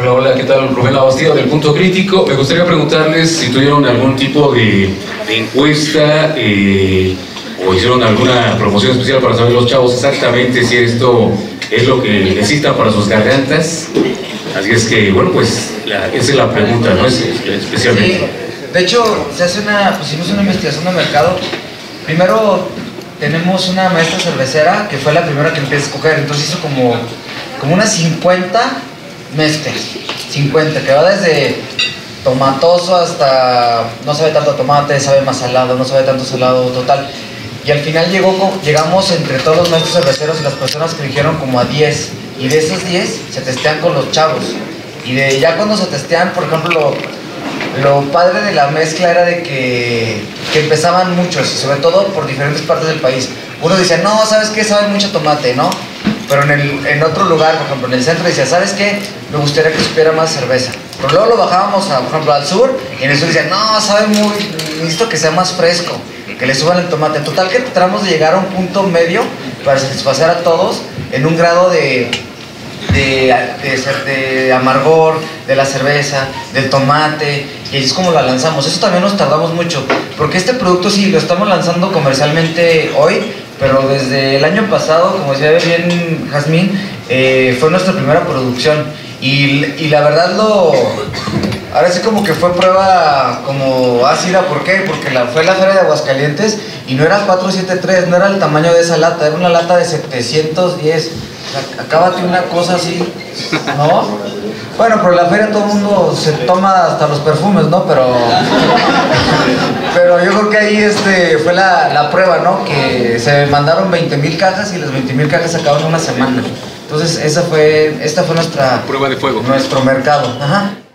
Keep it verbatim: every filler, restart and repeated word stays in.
Hola, hola, ¿qué tal? Rubén Labastida del Punto Crítico. Me gustaría preguntarles si tuvieron algún tipo de, de encuesta eh, o hicieron alguna promoción especial para saber los chavos exactamente si esto es lo que necesitan para sus gargantas. Así es que, bueno, pues la, esa es la pregunta, ¿no? Es, especialmente. Sí, de hecho, se hace una, pues, hicimos una investigación de mercado. Primero tenemos una maestra cervecera que fue la primera que empieza a escoger, entonces hizo como, como unas cincuenta mezclas, cincuenta, que va desde tomatoso hasta no sabe tanto tomate, sabe más salado, no sabe tanto salado, total. Y al final llegó, llegamos entre todos los maestros cerveceros y las personas que eligieron como a diez, y de esos diez se testean con los chavos. Y de ya cuando se testean, por ejemplo, lo, lo padre de la mezcla era de que, que empezaban muchos, y sobre todo por diferentes partes del país. Uno decía, no, ¿sabes qué? Sabe mucho tomate, ¿no? Pero en, el, en otro lugar, por ejemplo, en el centro, decía, ¿sabes qué? Me gustaría que supiera más cerveza. Pero luego lo bajábamos, a, por ejemplo, al sur, y en el sur decían, no, sabe muy, necesito que sea más fresco, que le suban el tomate. Total que tratamos de llegar a un punto medio para satisfacer a todos en un grado de, de, de, de amargor, de la cerveza, del tomate, y así es como la lanzamos. Eso también nos tardamos mucho, porque este producto sí lo estamos lanzando comercialmente hoy, pero desde el año pasado, como decía bien Jazmín, eh, fue nuestra primera producción. Y, y la verdad lo... Ahora sí como que fue prueba como ácida. ¿Por qué? Porque la, fue la feria de Aguascalientes y no era cuatro siete tres, no era el tamaño de esa lata, era una lata de setecientos diez. Acábate una cosa así, ¿no? Bueno, pero en la feria todo el mundo se toma hasta los perfumes, ¿no? Pero... Pero yo creo que ahí este, fue la, la prueba, ¿no? Que se mandaron veinte mil cajas y las veinte mil cajas se acabaron en una semana. Entonces esa fue, esta fue nuestra... Prueba de fuego. Nuestro mercado. Ajá.